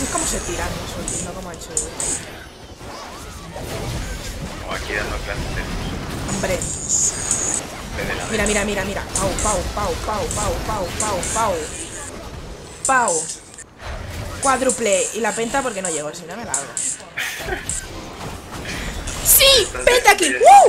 sé cómo se tiran, no sé, entiendo cómo ha hecho eso. O aquí dando clases de Hombre. la Mira. Pau. Pau. Cuádruple y la penta porque no llego, si no me la hago. ¡Sí! ¡Penta aquí! ¡Uh!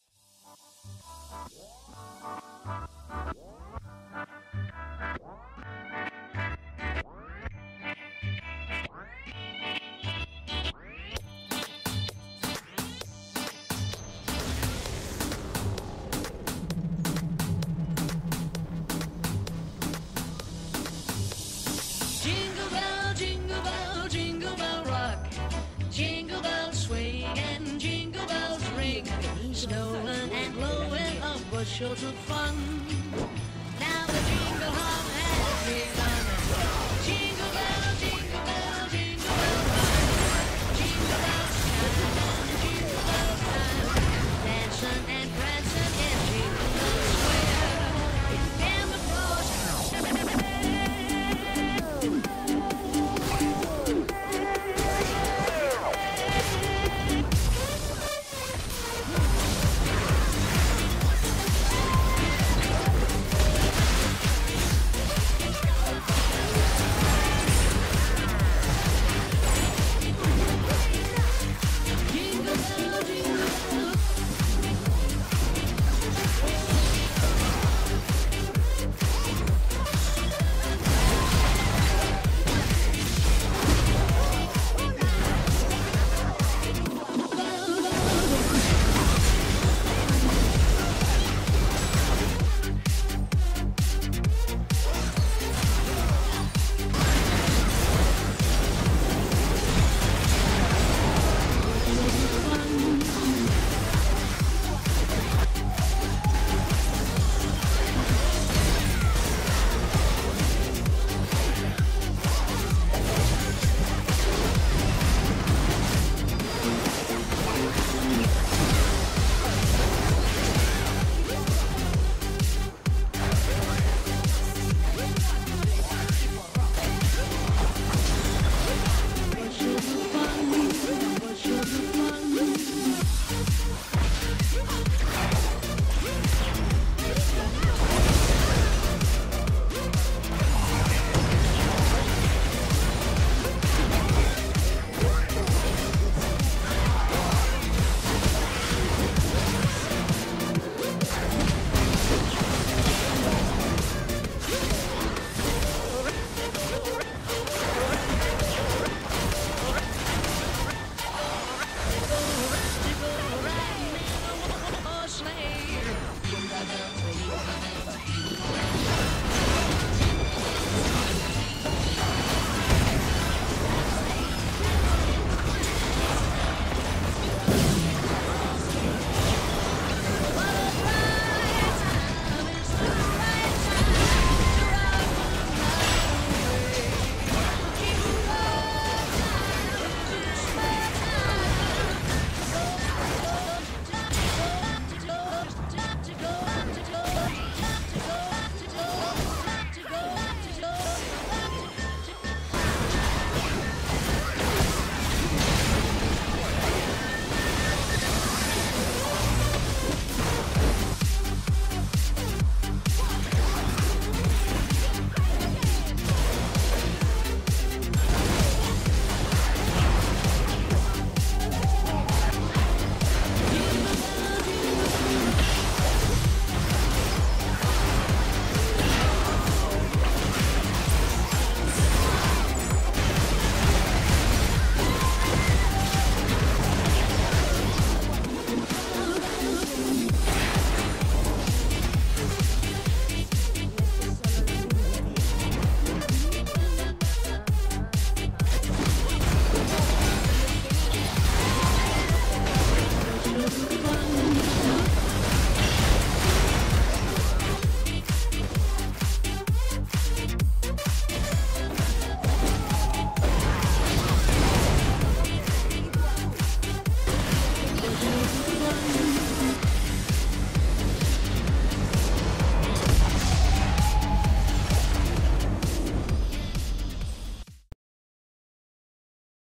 Jingle bell rock, jingle bells swing and jingle bells ring, snowing and blowing up bushels of fun.